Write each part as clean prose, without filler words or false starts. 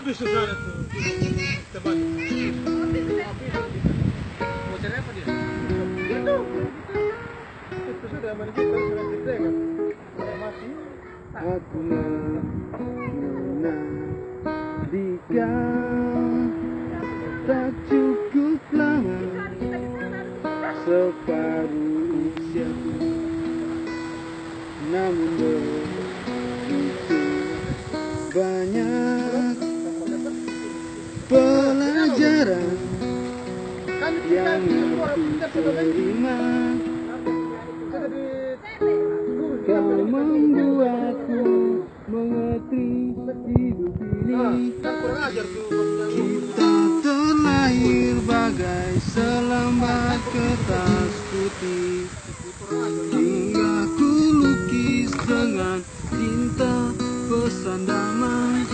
habis tuh sana tuh teman. Mau cari apa dia? Itu sudah main kita sudah gede kan? Mati. Aku menantikan tak cukup lama separuh usiaku, namun begitu banyak pelajaran yang aku terima. Kau membuatku mengerti hidup ini. Kita terlahir bagai selembar kertas putih, hingga ku lukis dengan cinta pesan damai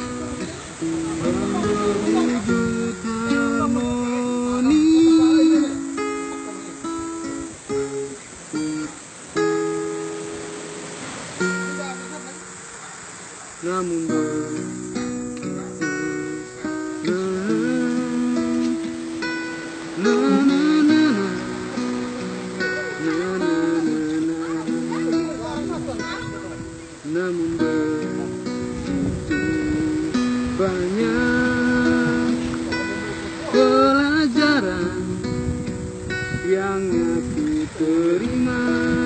berwujud harmoni. Namun namun begitu banyak pelajaran yang aku terima.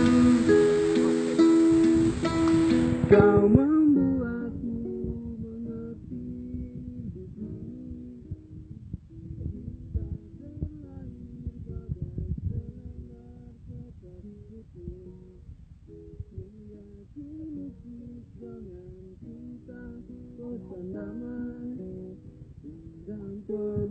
Kau membuatku mengerti hidup ini. Kita terlahir bagai selembar kertas putih, hingga ku lukis dengan cinta pesan damai dan